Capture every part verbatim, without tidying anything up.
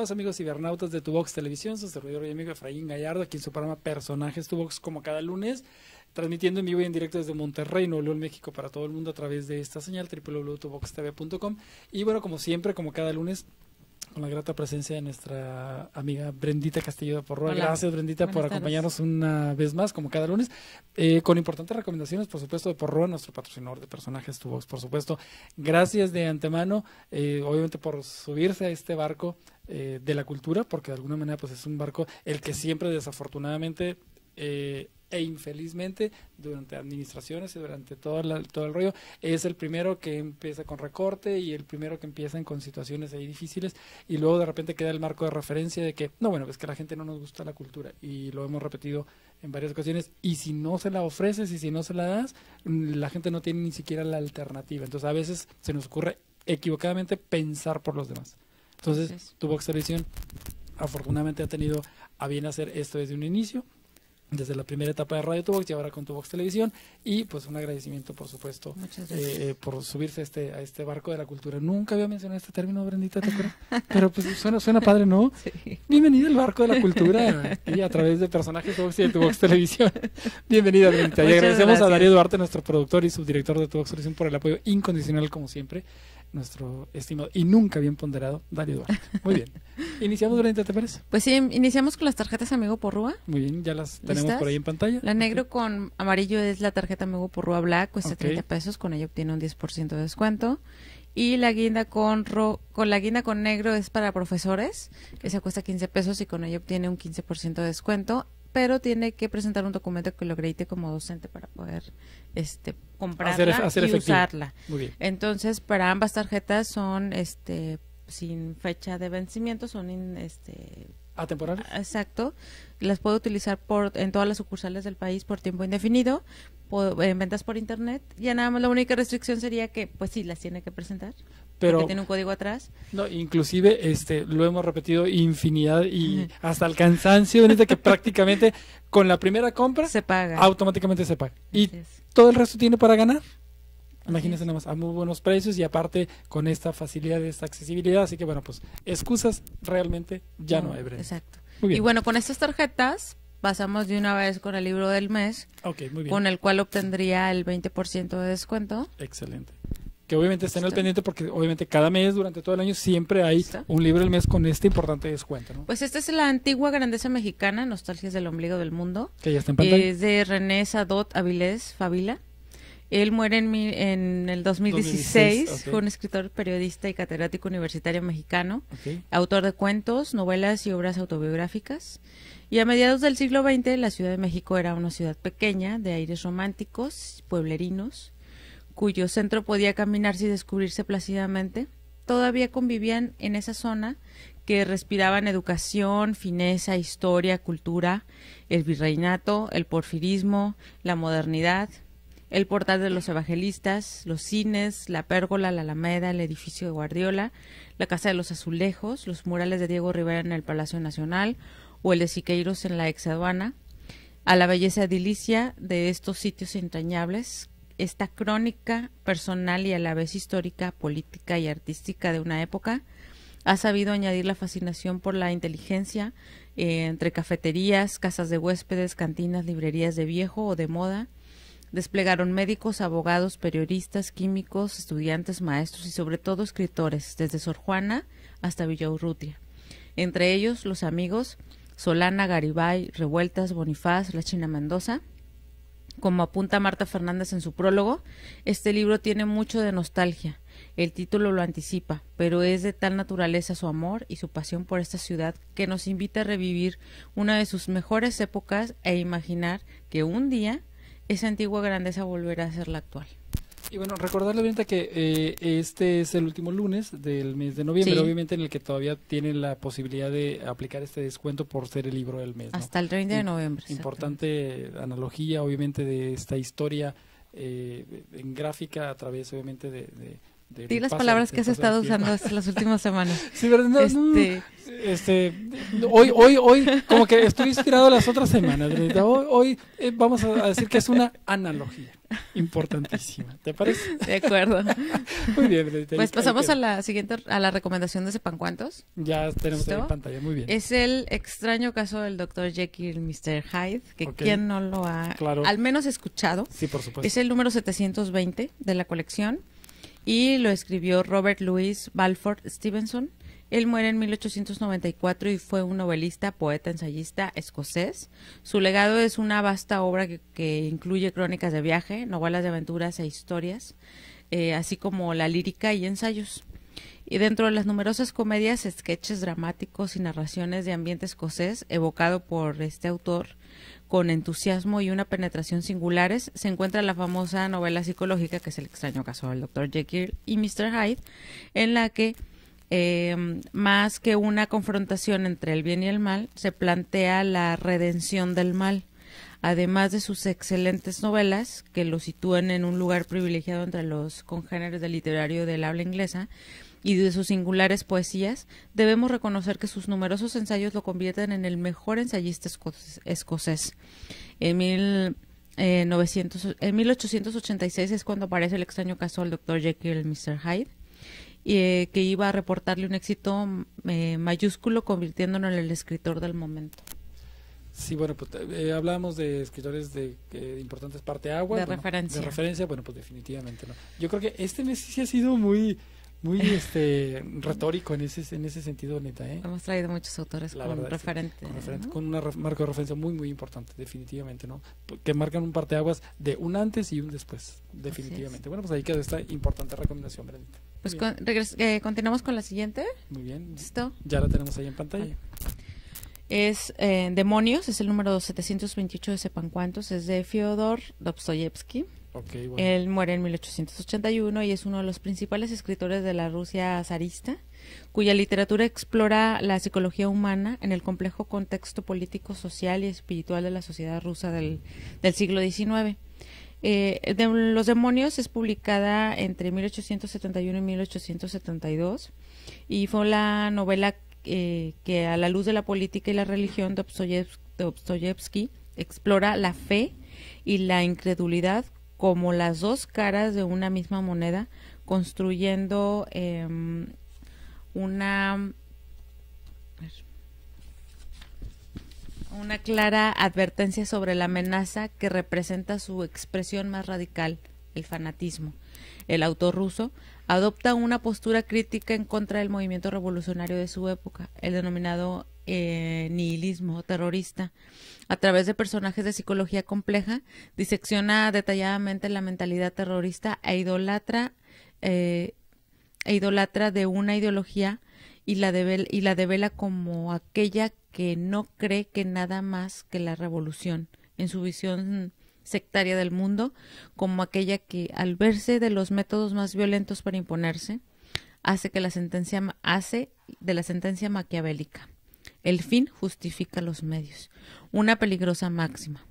más, amigos cibernautas de Tuvox Televisión, su servidor y amigo Efraín Gallardo, aquí en su programa Personajes Tuvox, como cada lunes, transmitiendo en vivo y en directo desde Monterrey, Nuevo León, México, para todo el mundo a través de esta señal, doble u doble u doble u punto tuvox t v punto com. Y bueno, como siempre, como cada lunes, con la grata presencia de nuestra amiga Brendita Castillo de Porrúa. Hola. Gracias, Brendita, Buenas por tardes. acompañarnos una vez más, como cada lunes, eh, con importantes recomendaciones, por supuesto, de Porrúa, nuestro patrocinador de Personajes Tuvox, por supuesto. Gracias de antemano, eh, obviamente, por subirse a este barco eh, de la cultura, porque de alguna manera pues es un barco el que siempre, desafortunadamente, eh, e infelizmente durante administraciones y durante todo, la, todo el rollo es el primero que empieza con recorte y el primero que empiezan con situaciones ahí difíciles y luego de repente queda el marco de referencia de que no, bueno, es que a la gente no nos gusta la cultura y lo hemos repetido en varias ocasiones y si no se la ofreces y si no se la das, la gente no tiene ni siquiera la alternativa. Entonces a veces se nos ocurre equivocadamente pensar por los demás. Entonces Entonces. Tuvox Televisión afortunadamente ha tenido a bien hacer esto desde un inicio, desde la primera etapa de Radio Tuvox y ahora con Tuvox Televisión, y pues un agradecimiento, por supuesto, eh, por subirse a este, a este barco de la cultura. Nunca había mencionado este término, Brendita, ¿te acuerdas? Pero pues suena, suena padre, ¿no? Sí. Bienvenida al barco de la cultura y a través de Personajes Tuvox y de Tuvox Televisión. Bienvenida, Brendita. Y Muchas agradecemos gracias. a Darío Duarte, nuestro productor y subdirector de Tuvox Televisión, por el apoyo incondicional, como siempre, nuestro estimado y nunca bien ponderado Darío Duarte. Muy bien. Iniciamos, Brendita, ¿te parece? Pues sí, iniciamos con las tarjetas Amigo Porrúa. Muy bien, ya las tenemos ¿Listas? por ahí en pantalla. La negro con amarillo es la tarjeta Amigo Porrúa Black, cuesta Ok. treinta pesos, con ella obtiene un diez por ciento de descuento. Y la guinda con ro con la guinda con negro es para profesores, esa cuesta quince pesos y con ella obtiene un quince por ciento de descuento, pero tiene que presentar un documento que lo acredite como docente para poder este comprarla Hacer- hacer y efectivo. usarla. Muy bien. Entonces, para ambas tarjetas son este sin fecha de vencimiento, son in- este ¿Atemporal? exacto, las puedo utilizar por en todas las sucursales del país por tiempo indefinido, po- en ventas por internet. Ya nada más la única restricción sería que pues sí las tiene que presentar, Pero porque tiene un código atrás. no, inclusive este lo hemos repetido infinidad y Ujú. hasta el cansancio, Benita, que prácticamente con la primera compra Se paga. automáticamente se paga. Y Así es. todo el resto tiene para ganar. Imagínense es. nada más, a muy buenos precios y aparte con esta facilidad, esta accesibilidad. Así que bueno, pues excusas realmente ya no, hay, Brenda. Exacto. Muy bien. Y bueno, con estas tarjetas pasamos de una vez con el libro del mes, Ok, muy bien. con el cual obtendría el veinte por ciento de descuento. Excelente. Que obviamente estén al Está. pendiente porque obviamente cada mes, durante todo el año, siempre hay Está. un libro del mes con este importante descuento, ¿no? Pues esta es la antigua grandeza mexicana, Nostalgias del ombligo del mundo. Que ya está en pantalla. Es de René Sadot Avilés Favila. Él muere en, mi- en el dos mil dieciséis. dos mil dieciséis, ok. Fue un escritor, periodista y catedrático universitario mexicano, Ok. autor de cuentos, novelas y obras autobiográficas. Y a mediados del siglo veinte, la Ciudad de México era una ciudad pequeña, de aires románticos, pueblerinos, cuyo centro podía caminarse y descubrirse plácidamente. Todavía convivían en esa zona que respiraban educación, fineza, historia, cultura, el virreinato, el porfirismo, la modernidad, el portal de los evangelistas, los cines, la pérgola, la alameda, el edificio de Guardiola, la casa de los azulejos, los murales de Diego Rivera en el Palacio Nacional o el de Siqueiros en la exaduana. A la belleza edilicia de estos sitios entrañables, esta crónica personal y a la vez histórica, política y artística de una época ha sabido añadir la fascinación por la inteligencia eh, entre cafeterías, casas de huéspedes, cantinas, librerías de viejo o de moda. Desplegaron médicos, abogados, periodistas, químicos, estudiantes, maestros y sobre todo escritores, desde Sor Juana hasta Villaurrutia. Entre ellos, los amigos Solana, Garibay, Revueltas, Bonifaz, La China Mendoza. Como apunta Marta Fernández en su prólogo, este libro tiene mucho de nostalgia. El título lo anticipa, pero es de tal naturaleza su amor y su pasión por esta ciudad que nos invita a revivir una de sus mejores épocas e imaginar que un día esa antigua grandeza volverá a ser la actual. Y bueno, recordarle ahorita que eh, este es el último lunes del mes de noviembre, Sí. obviamente en el que todavía tienen la posibilidad de aplicar este descuento por ser el libro del mes, ¿no? Hasta el treinta de Im- noviembre. Importante analogía, obviamente, de esta historia eh, en gráfica a través, obviamente, de... de del Di las paso- palabras del que has paso del estado tiempo. usando estas- las últimas semanas. Sí, ¿verdad? No, no, Este- este, hoy, hoy, hoy, como que estoy inspirado las otras semanas, ¿verdad? Hoy, hoy eh, vamos a decir que es una analogía. importantísima. ¿Te parece? De acuerdo. Muy bien, Benedita. Pues pasamos a la siguiente, a la recomendación de Sepan Cuántos. Ya tenemos ahí ¿Listo? en pantalla, muy bien. Es el extraño caso del doctor Jekyll y mister Hyde, que Ok. quien no lo ha Claro. al menos escuchado. Sí, por supuesto. Es el número setecientos veinte de la colección y lo escribió Robert Louis Balfour Stevenson. Él muere en mil ochocientos noventa y cuatro y fue un novelista, poeta, ensayista escocés. Su legado es una vasta obra que, que incluye crónicas de viaje, novelas de aventuras e historias, eh, así como la lírica y ensayos. Y dentro de las numerosas comedias, sketches dramáticos y narraciones de ambiente escocés evocado por este autor con entusiasmo y una penetración singulares, se encuentra la famosa novela psicológica que es El extraño caso del doctor Jekyll y mister Hyde, en la que eh, más que una confrontación entre el bien y el mal, se plantea la redención del mal. Además de sus excelentes novelas, que lo sitúan en un lugar privilegiado entre los congéneres del literario del habla inglesa, y de sus singulares poesías, debemos reconocer que sus numerosos ensayos lo convierten en el mejor ensayista esco escocés. En, mil, eh, novecientos, en mil ochocientos ochenta y seis es cuando aparece El extraño caso del doctor Jekyll y mister Hyde, y, eh, que iba a reportarle un éxito eh, mayúsculo, convirtiéndolo en el escritor del momento. Sí, bueno, pues eh, hablábamos de escritores de eh, importantes parteaguas. De bueno, referencia. De referencia, bueno, pues definitivamente no. Yo creo que este mes sí ha sido muy, muy este retórico en ese, en ese sentido, neta, ¿eh? Hemos traído muchos autores La con verdad, referente, sí, con, referente ¿no? con una ref- marco de referencia muy, muy importante, definitivamente, ¿no? Que marcan un parteaguas de un antes y un después, definitivamente. Bueno, pues ahí queda esta importante recomendación, Brendita. Pues Muy con, regres- eh, continuamos con la siguiente. Muy bien. ¿Listo? Ya la tenemos ahí en pantalla. Vale. Es eh, Demonios, es el número setecientos veintiocho de Sepan Cuántos, es de Fyodor Dostoyevsky. Ok, bueno. Él muere en mil ochocientos ochenta y uno y es uno de los principales escritores de la Rusia zarista, cuya literatura explora la psicología humana en el complejo contexto político, social y espiritual de la sociedad rusa del, del siglo diecinueve. Eh, de Los Demonios es publicada entre mil ochocientos setenta y uno y mil ochocientos setenta y dos y fue la novela eh, que a la luz de la política y la religión Dostoyevsky explora la fe y la incredulidad como las dos caras de una misma moneda, construyendo eh, una una clara advertencia sobre la amenaza que representa su expresión más radical, el fanatismo. El autor ruso adopta una postura crítica en contra del movimiento revolucionario de su época, el denominado eh, nihilismo terrorista. A través de personajes de psicología compleja, disecciona detalladamente la mentalidad terrorista e idolatra, eh, e idolatra de una ideología y la, devela, y la devela como aquella que no cree que nada más que la revolución, en su visión sectaria del mundo, como aquella que, al verse de los métodos más violentos para imponerse, hace que la sentencia hace de la sentencia maquiavélica. El fin justifica los medios. Una peligrosa máxima.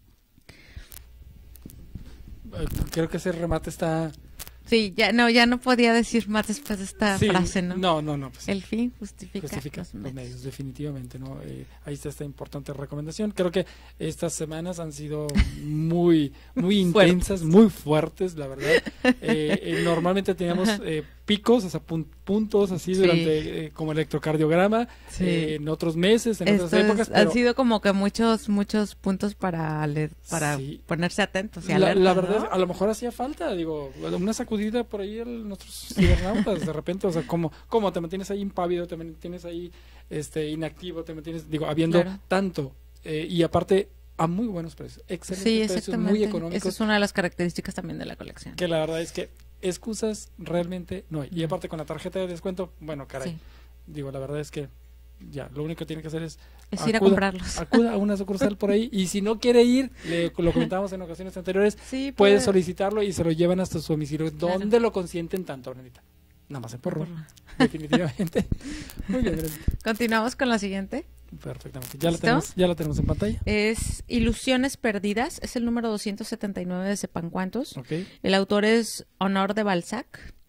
Creo que ese remate está... Sí, ya no, ya no podía decir más después de esta Sí, frase, ¿no? No, no, no. Pues, El fin justifica, justifica los los medios. medios, definitivamente, ¿no? Eh, ahí está esta importante recomendación. Creo que estas semanas han sido muy, muy intensas, muy fuertes, la verdad. Eh, eh, normalmente teníamos eh, picos, o sea, pun puntos así Sí. durante, eh, como electrocardiograma, Sí. eh, en otros meses, en Estos otras épocas. han Pero sido como que muchos, muchos puntos para, le- para Sí. ponerse atentos y la, alertas, la verdad, ¿no? es, a lo mejor hacía falta, digo, una sacudida por ahí a nuestros cibernautas, de repente, o sea, como, como te mantienes ahí impávido, te mantienes ahí este inactivo, te mantienes, digo, habiendo Claro. tanto, eh, y aparte a muy buenos precios, excelentes Sí, precios, exactamente. muy Esa económicos, es una de las características también de la colección. que la verdad es que excusas realmente no hay. Y No. aparte con la tarjeta de descuento, bueno, caray, Sí. digo, la verdad es que ya, lo único que tiene que hacer es Es ir a acuda- comprarlos. acuda a una sucursal por ahí, y si no quiere ir, le, lo comentábamos en ocasiones anteriores, Sí, puede puede- solicitarlo y se lo llevan hasta su domicilio. Claro. ¿Dónde lo consienten tanto, Brendita? Nada más en Porro, Porro. definitivamente. Muy bien, Brendita. Continuamos con la siguiente. Perfectamente. Ya la ¿Listo? tenemos, ya la tenemos en pantalla. Es Ilusiones Perdidas. Es el número doscientos setenta y nueve de Sepan Cuántos. Ok. El autor es Honor de Balzac.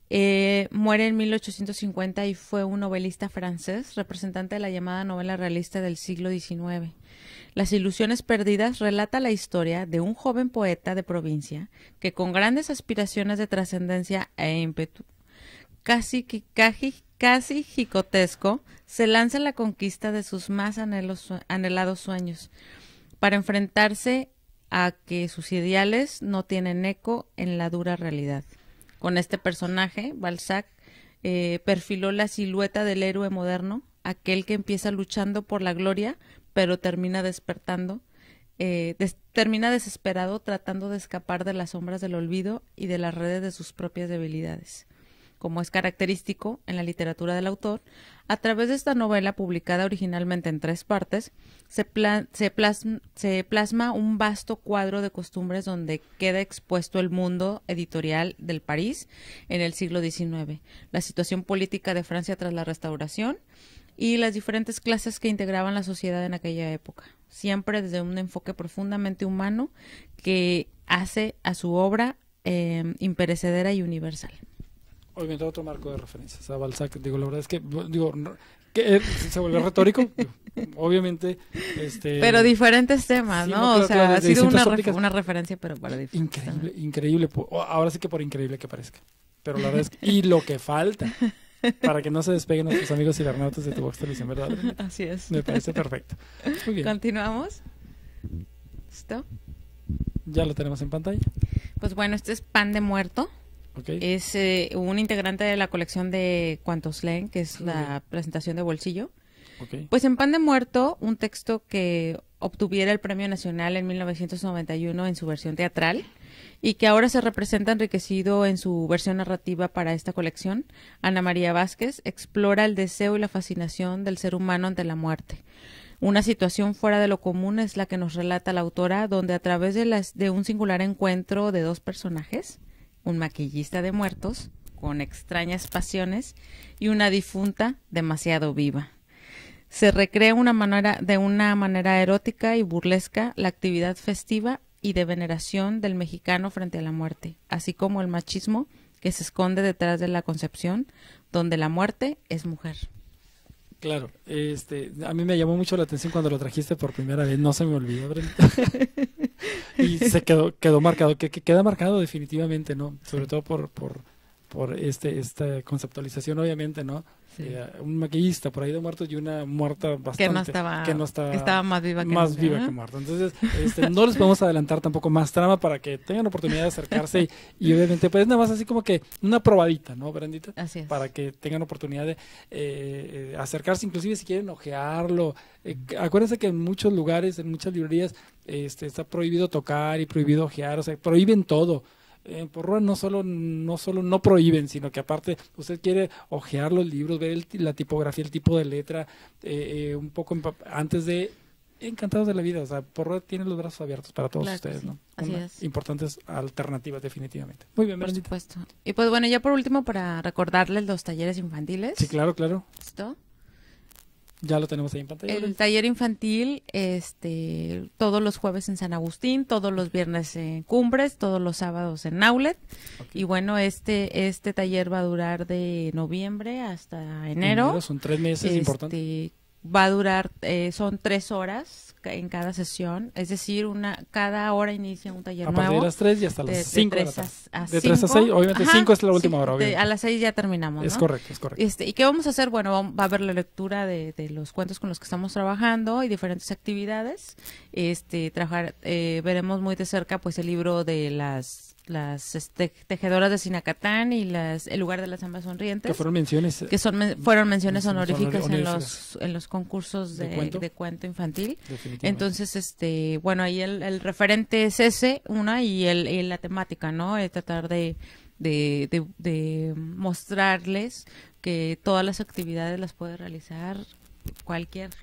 Eh, muere en mil ochocientos cincuenta y fue un novelista francés, representante de la llamada novela realista del siglo diecinueve. Las ilusiones perdidas relata la historia de un joven poeta de provincia que con grandes aspiraciones de trascendencia e ímpetu, casi, casi, casi jicotesco, se lanza en la conquista de sus más anhelos, anhelados sueños, para enfrentarse a que sus ideales no tienen eco en la dura realidad. Con este personaje, Balzac eh, perfiló la silueta del héroe moderno, aquel que empieza luchando por la gloria, pero termina despertando, eh, des termina desesperado tratando de escapar de las sombras del olvido y de las redes de sus propias debilidades. Como es característico en la literatura del autor, a través de esta novela, publicada originalmente en tres partes, se, pla se, plasma, se plasma un vasto cuadro de costumbres donde queda expuesto el mundo editorial del París en el siglo diecinueve, la situación política de Francia tras la Restauración y las diferentes clases que integraban la sociedad en aquella época, siempre desde un enfoque profundamente humano que hace a su obra eh, imperecedera y universal. Obviamente otro marco de referencias a Balzac, digo, la verdad es que, digo, que se vuelve retórico, obviamente. Este, pero diferentes temas, sí, ¿no? no claro, o sea, claro, ha sido una, ópticas, una referencia, pero para diferentes increíble, temas. increíble, ahora sí que por increíble que parezca, pero la verdad es que, y lo que falta, para que no se despeguen nuestros amigos cibernautas de Tuvox Televisión, ¿verdad? Así es. Me parece perfecto. Muy bien. ¿Continuamos? ¿Listo? Ya lo tenemos en pantalla. Pues bueno, este es Pan de Muerto. Okay. Es eh, un integrante de la colección de Cuantos leen, que es la okay. presentación de bolsillo. Okay. Pues en Pan de Muerto, un texto que obtuviera el Premio Nacional en mil novecientos noventa y uno en su versión teatral y que ahora se representa enriquecido en su versión narrativa para esta colección, Ana María Vázquez explora el deseo y la fascinación del ser humano ante la muerte. Una situación fuera de lo común es la que nos relata la autora, donde a través de, las, de un singular encuentro de dos personajes, un maquillista de muertos con extrañas pasiones y una difunta demasiado viva, se recrea una manera, de una manera erótica y burlesca la actividad festiva y de veneración del mexicano frente a la muerte, así como el machismo que se esconde detrás de la concepción donde la muerte es mujer. Claro, este, a mí me llamó mucho la atención cuando lo trajiste por primera vez, no se me olvidó, Brenda. Y se quedó quedó marcado, que, que queda marcado definitivamente, ¿no? Sobre todo por por por este esta conceptualización, obviamente, ¿no? Sí. Eh, un maquillista por ahí de muertos y una muerta bastante que no estaba que no estaba, que estaba más viva que más nunca, viva ¿no? que muerta. Entonces, este, no les podemos adelantar tampoco más trama para que tengan oportunidad de acercarse y, y obviamente pues nada más así como que una probadita, ¿no, Brendita? Así es. Para que tengan oportunidad de eh, eh, acercarse, inclusive si quieren ojearlo. Eh, acuérdense que en muchos lugares, en muchas librerías, este, está prohibido tocar y prohibido ojear, o sea, prohíben todo. En Porrúa no solo no solo no prohíben, sino que aparte usted quiere ojear los libros, ver el, la tipografía, el tipo de letra, eh, eh, un poco antes de encantados de la vida. O sea, Porrúa tiene los brazos abiertos para todos claro ustedes, sí. ¿no? Así Una, es. Importantes alternativas, definitivamente. Muy bien, por Brendita. supuesto. Y pues bueno, ya por último, para recordarles los talleres infantiles. Sí, claro, claro. ¿Listo? Ya lo tenemos ahí en pantalla. El taller infantil, este, todos los jueves en San Agustín, todos los viernes en Cumbres, todos los sábados en Naulet. Okay. Y bueno, este este taller va a durar de noviembre hasta enero. enero son tres meses, este, importante. Va a durar, eh, son tres horas en cada sesión, es decir, una cada hora inicia un taller nuevo. A partir de las tres y hasta las cinco de, de, de, a de tres a seis, obviamente cinco es la última sí, hora. De, a las seis ya terminamos, ¿no? Es correcto, es correcto. Este, ¿y qué vamos a hacer? Bueno, va a haber la lectura de, de los cuentos con los que estamos trabajando y diferentes actividades. Este, trabajar, eh, veremos muy de cerca pues el libro de las las este, tejedoras de Sinacatán y las el lugar de las ambas sonrientes, que fueron menciones que son fueron menciones honoríficas honor, en los en los concursos de, ¿De, cuento? de cuento infantil. Entonces, este bueno, ahí el, el referente es ese, una, y el, y la temática, ¿no? Es tratar de de, de de mostrarles que todas las actividades las puede realizar cualquier género.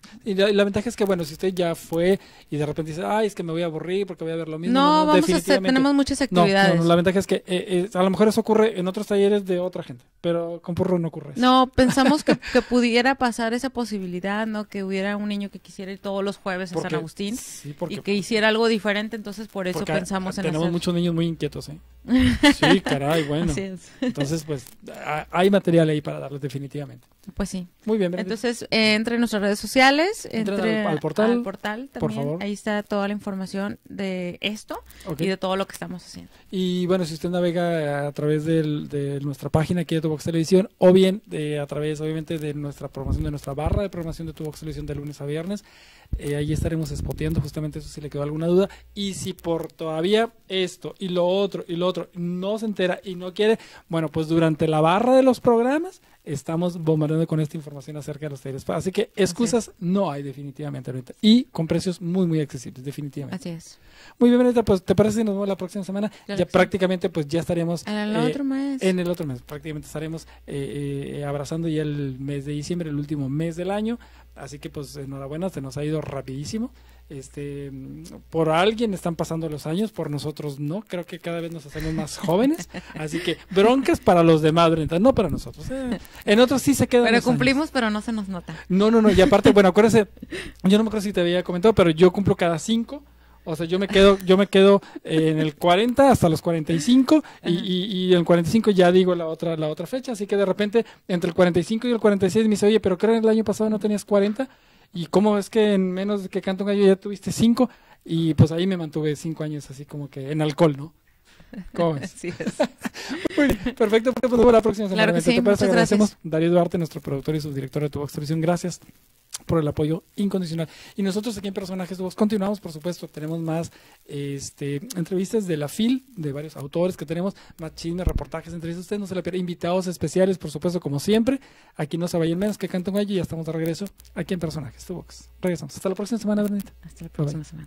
Y la, y la ventaja es que, bueno, si usted ya fue y de repente dice, ay, es que me voy a aburrir porque voy a ver lo mismo. No, no, no vamos a hacer, tenemos muchas actividades. No, no, no, la ventaja es que eh, eh, a lo mejor eso ocurre en otros talleres de otra gente, pero con Purro no ocurre eso. No, pensamos que, que pudiera pasar esa posibilidad, ¿no? Que hubiera un niño que quisiera ir todos los jueves a Porque, San Agustín sí, porque, y que hiciera algo diferente, entonces por eso porque pensamos en tenemos hacer. muchos niños muy inquietos, ¿eh? Sí, caray, bueno. Así es. Entonces, pues, a- hay material ahí para darles definitivamente. Pues sí. Muy bien, Benedicta. Entonces, eh, entre en nuestras redes sociales, Entren entre al- al portal, al portal por también, favor. ahí está toda la información de esto Ok. y de todo lo que estamos haciendo. Y bueno, si usted navega a través del- de nuestra página aquí de Tubox Televisión, o bien de, a través, obviamente, de nuestra programación, de nuestra barra de programación de Tubox Televisión de lunes a viernes, eh, ahí estaremos spoteando justamente eso si le quedó alguna duda. Y si por todavía esto y lo otro y lo otro no se entera y no quiere, bueno, pues durante la barra de los programas estamos bombardeando con esta información acerca de los talleres. Así que excusas no hay definitivamente ahorita. Y con precios muy, muy accesibles, definitivamente. Así es. Muy bien, Benedicta, pues ¿te parece si nos vemos la próxima semana? Claro Ya que sí. prácticamente pues ya estaremos En el eh, otro mes. en el otro mes. Prácticamente estaremos eh, eh, abrazando ya el mes de diciembre, el último mes del año. Así que pues enhorabuena, se nos ha ido rapidísimo. Este, mm, por alguien están pasando los años, por nosotros no. Creo que cada vez nos hacemos más jóvenes. Así que broncas para los demás, Benedicta, no para nosotros. Eh, En otros sí se quedan Pero los años. cumplimos, pero no se nos nota. No, no, no. Y aparte, bueno, acuérdense, yo no me acuerdo si te había comentado, pero yo cumplo cada cinco. O sea, yo me quedo, yo me quedo eh, en el cuarenta hasta los cuarenta y cinco y, y, y en el cuarenta y cinco ya digo la otra, la otra fecha, así que de repente entre el cuarenta y cinco y el cuarenta y seis me dice, oye, pero creo que el año pasado no tenías cuarenta y cómo es que en menos de que canto un gallo ya tuviste cinco y pues ahí me mantuve cinco años así como que en alcohol, ¿no? ¿Cómo ves? Así es. Muy bien, perfecto, pues nos vemos la próxima semana. Claro que sí, ¿Te parece? muchas Agradecemos gracias. Darío Duarte, nuestro productor y subdirector de Tubox Televisión, gracias por el apoyo incondicional. Y nosotros aquí en Personajes de Voz continuamos, por supuesto, tenemos más este, entrevistas de la F I L, de varios autores que tenemos, más chismes, reportajes, entrevistas, ustedes no se la pierdan, invitados especiales, por supuesto, como siempre, aquí no se vayan menos que Canta un Gallo y ya estamos de regreso aquí en Personajes de Vox. Regresamos. Hasta la próxima semana, Benedicta. Hasta la próxima Bye, bye.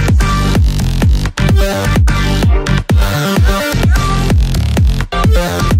semana.